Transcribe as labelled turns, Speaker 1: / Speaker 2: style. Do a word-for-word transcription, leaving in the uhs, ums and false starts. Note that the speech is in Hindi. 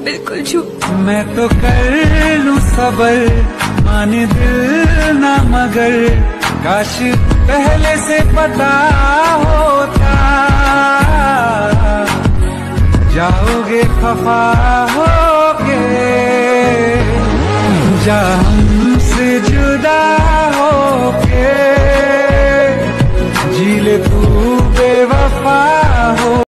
Speaker 1: बिल्कुल झूठ।
Speaker 2: मैं तो कर लूं सबर माने दिल ना मगर, काश पहले से पता होता जाओगे खफा होके, जा हमसे जुदा